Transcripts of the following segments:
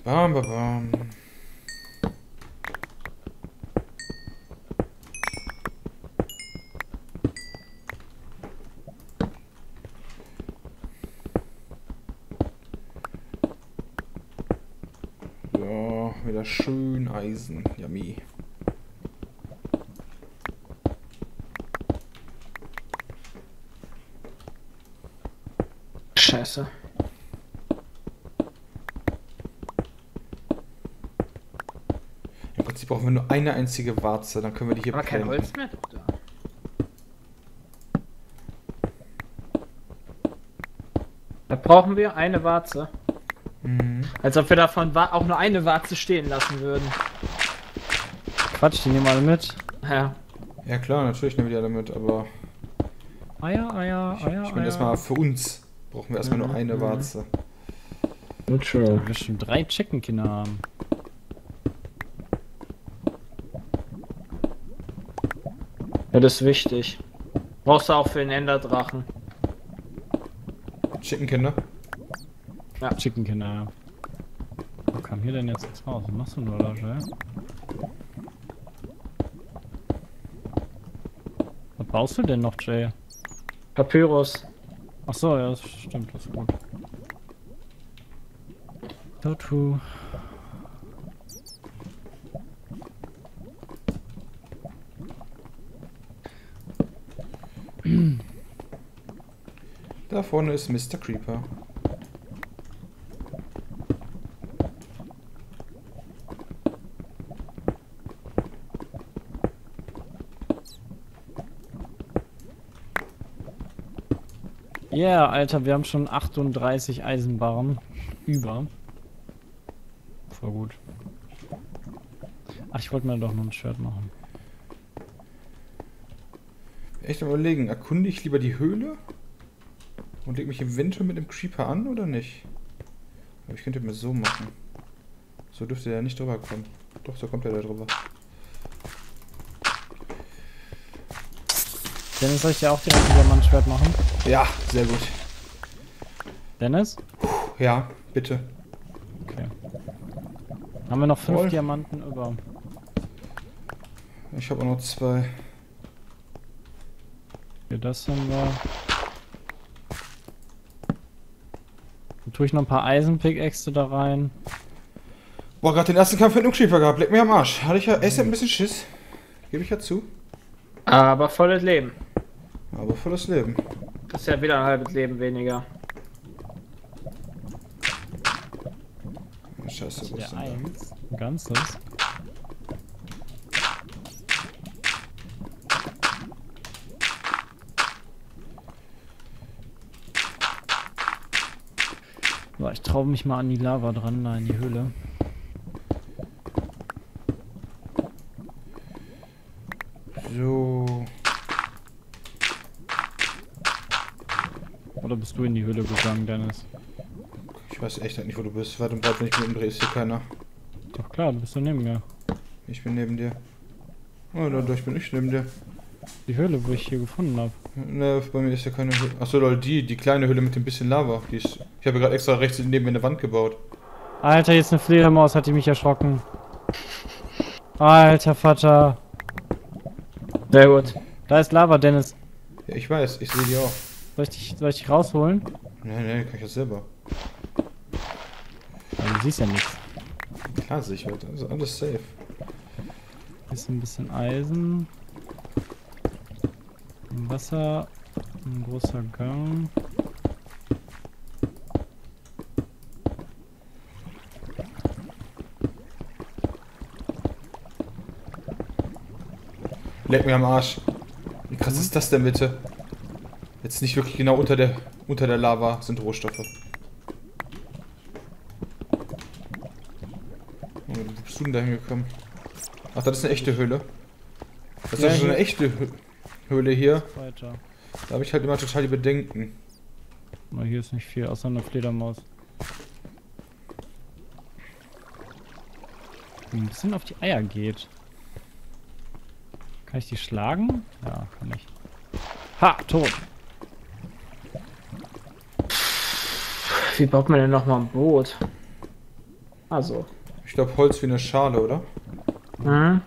Bam, bam, bam. So, wieder schön Eisen. Yummy. Scheiße. Im Prinzip brauchen wir nur eine einzige Warze, dann können wir die hier Aber kein planten. Holz mehr? Doch, da. Da brauchen wir eine Warze. Mhm. Als ob wir davon auch nur eine Warze stehen lassen würden. Quatsch, die nehmen alle mit. Ja. Ja klar, natürlich nehmen wir die alle mit, aber Eier, Eier, Eier, ich meine erstmal für uns brauchen wir erstmal nur eine Warze. True. Wir schon 3 Chickenkinder haben. Ja, das ist wichtig. Brauchst du auch für den Enderdrachen. Chickenkinder. Chickenkinder, ja. Wo kam hier denn jetzt ins Haus? Was machst du nur da, Jay? Was baust du denn noch, Jay? Papyrus. Ach so, ja, das stimmt, das ist gut. Totu. Da vorne ist Mr. Creeper. Ja, yeah, Alter, wir haben schon 38 Eisenbarren. Über. Voll gut. Ach, ich wollte mir doch noch ein Shirt machen. Echt am Überlegen, erkunde ich lieber die Höhle und leg mich eventuell mit dem Creeper an oder nicht? Aber ich könnte mir so machen. So dürfte der nicht drüber kommen. Doch, so kommt er da drüber. Dennis, soll ich dir auch direkt ein Diamantschwert machen? Ja, sehr gut. Dennis? Ja, bitte. Okay. Haben wir noch 5 Voll. Diamanten über? Ich habe auch noch 2. Okay, das haben wir. Dann tue ich noch ein paar Eisenpickaxe da rein. Boah, gerade den ersten Kampf mit einem Creeper gehabt. Leck mir am Arsch. Hatte ich ja echt ein bisschen Schiss. Gebe ich ja zu. Aber volles Leben. Aber volles Leben. Das ist ja wieder ein halbes Leben weniger. Scheiße, wo ist Der denn da? 1. Ein ganzes. So, ich traue mich mal an die Lava dran, da in die Höhle. So. Oder bist du in die Höhle gegangen, Dennis? Ich weiß echt nicht, wo du bist. Weit und breit, wenn ich mich umdrehe, ist hier keiner. Doch klar, du bist doch neben mir. Ich bin neben dir. Oh, dadurch bin ich neben dir. Die Höhle, wo ich hier gefunden habe. Ne, bei mir ist ja keine Höhle. Achso, lol, die kleine Höhle mit dem bisschen Lava. Die ist, ich habe gerade extra rechts neben mir eine Wand gebaut. Alter, jetzt eine Fledermaus, hat die mich erschrocken. Alter Vater. Sehr gut. Da ist Lava, Dennis. Ja, ich weiß, ich sehe die auch. Soll ich dich rausholen? Ne, kann ich das selber. Ja, du siehst ja nichts. Klar sehe ich weiter. Also alles safe. Hier ist ein bisschen Eisen. Ein Wasser. Ein großer Gang. Leck mir am Arsch. Wie krass ist das denn bitte? Jetzt nicht wirklich genau unter der Lava sind Rohstoffe. Oh, wo bist du denn da hingekommen? Ach, das ist eine echte Höhle. Das ist Ja, ja schon hier. eine echte Höhle hier. Weiter. Da habe ich halt immer total die Bedenken. Aber hier ist nicht viel, außer eine Fledermaus. Die ein bisschen auf die Eier geht. Kann ich die schlagen? Ja, kann ich. Ha, tot. Wie baut man denn nochmal ein Boot? Also. Ich glaube Holz wie eine Schale, oder? Mhm.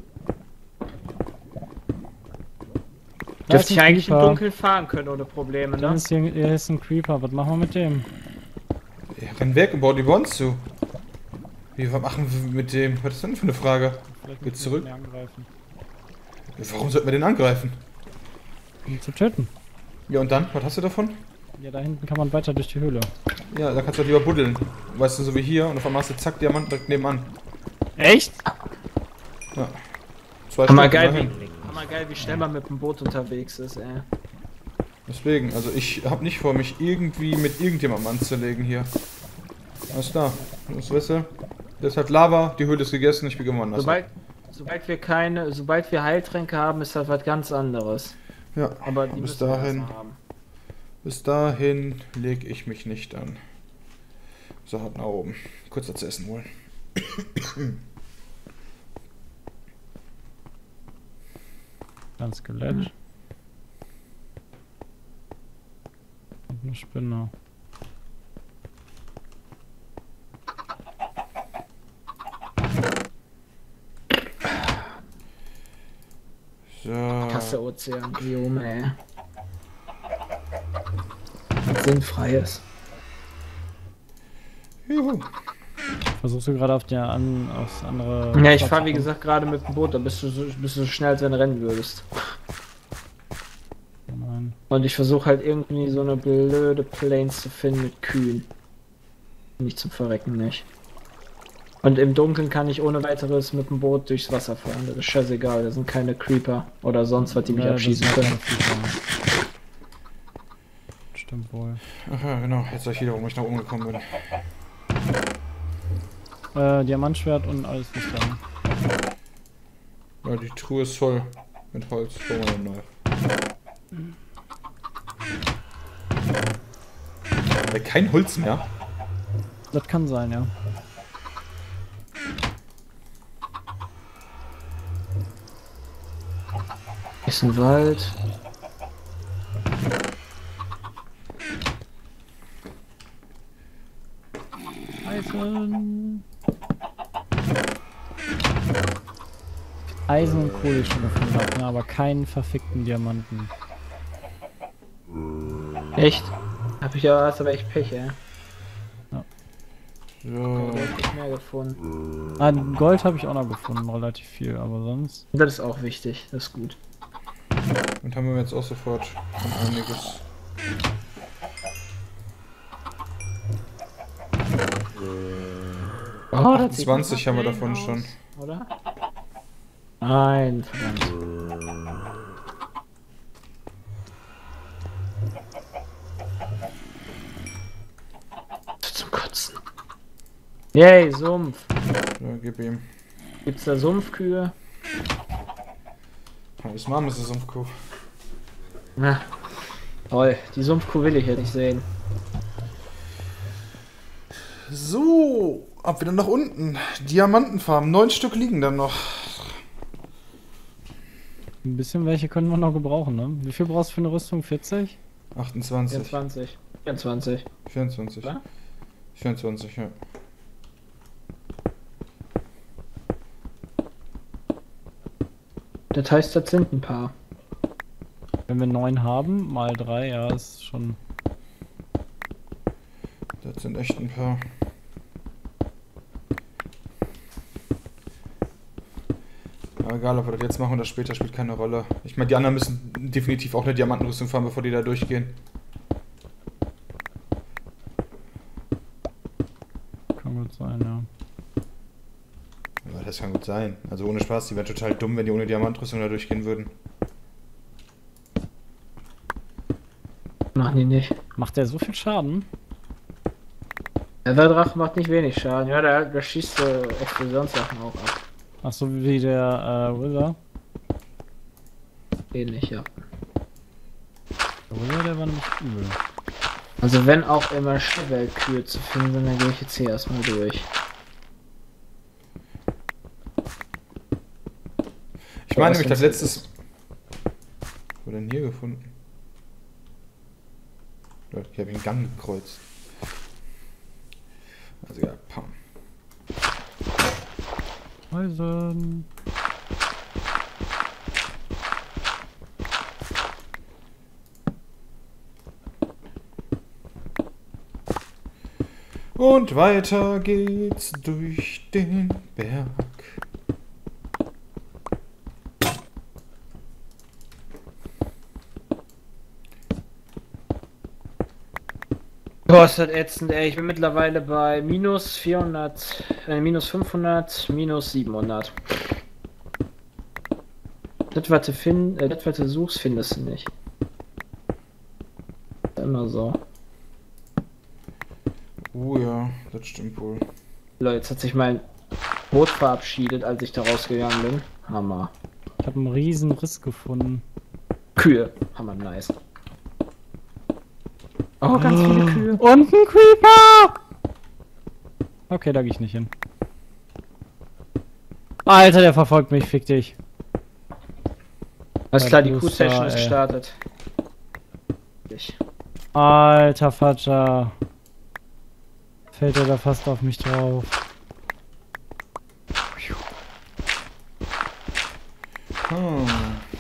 Da Dürfte ist ich ein eigentlich im Creeper. Dunkeln fahren können ohne Probleme, Dann ne? ist hier ist ein Creeper. Was machen wir mit dem? Ja, renn weg und bau die Bonds zu. Wie, was machen wir mit dem? Was ist denn für eine Frage? Vielleicht Geht zurück. mehr angreifen. Warum sollten wir den angreifen? Um ihn zu töten. Ja, und dann? Was hast du davon? Ja, da hinten kann man weiter durch die Höhle. Ja, da kannst du doch lieber buddeln. Weißt du, so wie hier. Und auf einmal hast du zack, Diamant direkt nebenan. Echt? Ja. 2 Hammer Stück, geil, immerhin. wie schnell man mit dem Boot unterwegs ist, ey. Deswegen, also ich habe nicht vor, mich irgendwie mit irgendjemandem anzulegen hier. Alles klar. Das weißt du. Das ist halt Lava, die Höhle ist gegessen, ich bin gewonnen. Sobald wir Heiltränke haben, ist das was ganz anderes. Ja, Aber die bis müssen wir dahin. erst mal haben. Bis dahin lege ich mich nicht an. So, halt nach oben. Kurz was zu essen holen. Ein Skelett. Und eine Spinne. So. Kasse Ozeanbiom, ey. Was Sinnfreies. Juhu. Versuchst du gerade auf der aufs andere. Ja, ich Platz fahre zu wie kommen? gesagt gerade mit dem Boot, da bist du so schnell, als wenn du rennen würdest. Nein. Und ich versuche halt irgendwie so eine blöde Plains zu finden mit Kühen. Nicht zum Verrecken, nicht. Und im Dunkeln kann ich ohne weiteres mit dem Boot durchs Wasser fahren. Das ist scheißegal, da sind keine Creeper oder sonst was, die mich Ja, abschießen das ist können. keine Creeper. Stimmt wohl. Ach ja, genau. Jetzt sag ich wieder, warum ich nach oben gekommen bin. Diamantschwert und alles ist da. Ja, die Truhe ist voll mit Holz. Bauen wir neu. Kein Holz mehr. Das kann sein, ja. Ist ein Wald. Eisen. Eisen und Kohle ich schon gefunden habe, ne, aber keinen verfickten Diamanten. Echt? Hab ich ja, hast aber echt Pech, ey. So. Da hab ich mehr gefunden. Ah, Gold habe ich auch noch gefunden, relativ viel, aber sonst. Das ist auch wichtig, das ist gut. Und haben wir jetzt auch sofort schon einiges. Oh, das sieht 20 nach haben wir Wellen davon aus, schon. Oder? Nein, verdammt. Zum Kotzen. Yay, Sumpf. Ja, gib ihm. Gibt's da Sumpfkühe? Das Mama ist es um Kuh. Na, toll. Die Sumpfkuh will ich ja nicht sehen. So, ab wieder nach unten. Diamantenfarben. 9 Stück liegen dann noch. Ein bisschen welche können wir noch gebrauchen, ne? Wie viel brauchst du für eine Rüstung? 40? 28. 24. 24. 24. Was? 24, ja. Das heißt, das sind ein paar. Wenn wir 9 haben, mal 3, ja, ist schon. Das sind echt ein paar. Aber egal, ob wir das jetzt machen oder später, spielt keine Rolle. Ich meine, die anderen müssen definitiv auch eine Diamantenrüstung fahren, bevor die da durchgehen. Kann gut sein, ja. Ja, das kann gut sein. Also ohne Spaß, die wären total dumm, wenn die ohne Diamantrüstung da durchgehen würden. Machen die nicht. Macht der so viel Schaden? Der Drache macht nicht wenig Schaden. Ja, der schießt Explosionssachen auch ab. Ach so, wie der Wither. Ähnlich, ja. Der Wither, der war nämlich übel. Also wenn auch immer Schwerweltkühe zu finden sind, dann gehe ich jetzt hier erstmal durch. Ich meine nämlich, das letztes... Wo denn hier gefunden? Leute, hier habe ich einen Gang gekreuzt. Also ja, pam. Eisen. Und weiter geht's durch den Berg. Boah, ist das ätzend, ey. Ich bin mittlerweile bei minus 400, minus 500, minus 700. Das, was du suchst, findest du nicht. Ist immer so. Ja, das stimmt wohl. Leute, jetzt hat sich mein Boot verabschiedet, als ich da rausgegangen bin. Hammer. Ich habe einen riesen Riss gefunden. Kühe. Hammer, nice. Oh, ganz viele Kühe. Und ein Creeper! Okay, da gehe ich nicht hin. Alter, der verfolgt mich, fick dich. Alles klar, die Booster, Q-Session ist ey. gestartet. Ich. Alter Vater. Fällt er da fast auf mich drauf. Hm.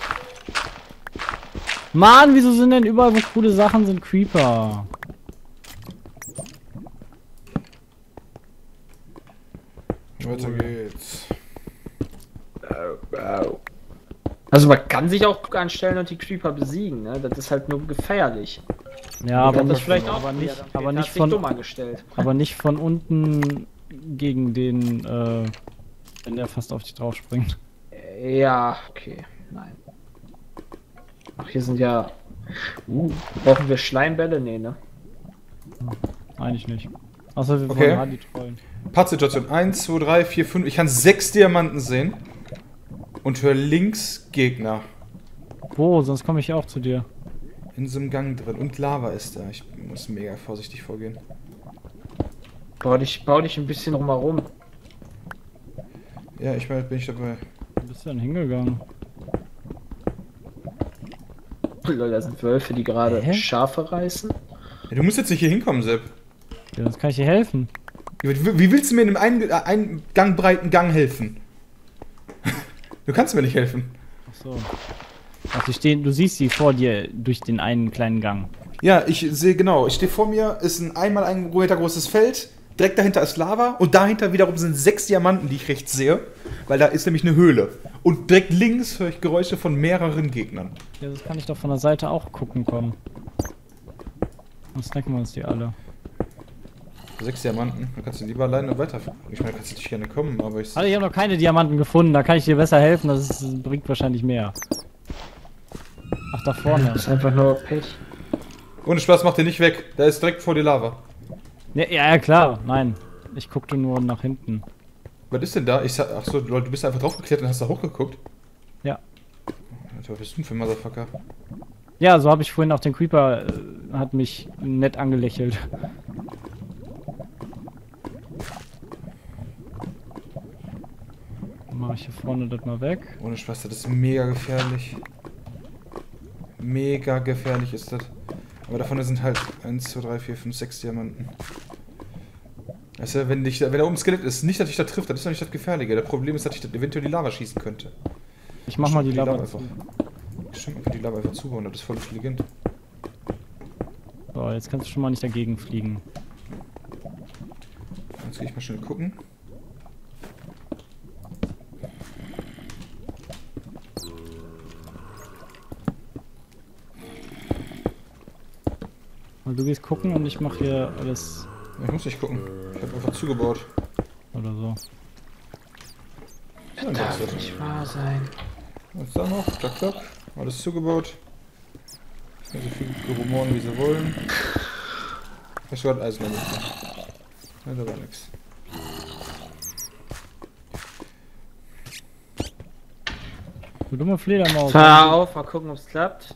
Mann, wieso sind denn überall, wo coole Sachen sind, Creeper? Weiter geht's. Also man kann sich auch anstellen und die Creeper besiegen, ne? Das ist halt nur gefährlich. Ja, aber das nicht, vielleicht auch aber nicht von von, dumm angestellt. aber nicht von unten gegen den, wenn der fast auf dich drauf springt. Ja, okay. Nein. Ach, hier sind ja... brauchen wir Schleimbälle? Nee, ne? Eigentlich nicht. Außer wir Okay. wollen Hardy trollen. Pattsituation 1, 2, 3, 4, 5. Ich kann 6 Diamanten sehen. Und höre links Gegner. Wo? Sonst komme ich auch zu dir. In so einem Gang drin. Und Lava ist da. Ich muss mega vorsichtig vorgehen. Bau dich ein bisschen drumherum. Ja, bin ich dabei. Wo bist du denn hingegangen? Lol, da sind Wölfe, die gerade Hä? Schafe reißen. Ja, du musst jetzt nicht hier hinkommen, Sepp. Ja, sonst kann ich dir helfen. Wie willst du mir in einem einen Gang breiten Gang helfen? Du kannst mir nicht helfen. Ach so. Ach, du siehst sie vor dir durch den einen kleinen Gang. Ja, ich sehe genau. Ich stehe vor mir, ist ein einmal 1 Meter großes Feld. Direkt dahinter ist Lava. Und dahinter wiederum sind 6 Diamanten, die ich rechts sehe. Weil da ist nämlich eine Höhle. Und direkt links höre ich Geräusche von mehreren Gegnern. Ja, das kann ich doch von der Seite auch gucken kommen. Dann snacken wir uns die alle. 6 Diamanten. Dann kannst du lieber alleine weiter. Ich meine, kannst du nicht gerne kommen, aber ich. Alter, ich habe noch keine Diamanten gefunden, da kann ich dir besser helfen, bringt wahrscheinlich mehr. Ach, da vorne. Das ist einfach nur Pech. Ohne Spaß, mach den nicht weg. Da ist direkt vor dir Lava. Ne, ja, klar, nein. Ich guckte nur nach hinten. Was ist denn da? Achso, Leute, du bist einfach draufgeklettert und hast da hochgeguckt. Ja. Alter, was bist du denn für ein Motherfucker? Ja, so habe ich vorhin auch den Creeper, hat mich nett angelächelt. Dann mache ich hier vorne das mal weg. Ohne Spaß, das ist mega gefährlich. Mega gefährlich ist das. Aber davon sind halt 1, 2, 3, 4, 5, 6 Diamanten. Weißt du, wenn da oben ein Skelett ist, nicht, dass dich da trifft, das ist doch nicht das Gefährliche. Das Problem ist, dass ich das eventuell die Lava schießen könnte. Ich mach mal die Lava einfach. zu. Stimmt, einfach die Lava einfach zubauen, das ist voll intelligent. So, jetzt kannst du schon mal nicht dagegen fliegen. Jetzt gehe ich mal schnell gucken. Und du gehst gucken und ich mache hier alles Ja, ich muss nicht gucken. Ich habe einfach zugebaut. oder so. Ja, Darf das nicht wahr sein. Was da noch? Klack, klack. Alles zugebaut. Können so viel rumoren, wie sie wollen. Hast du gerade Eisen damit? Ja, da war nix. Du dumme Fledermaus. Hör auf, mal gucken, ob es klappt.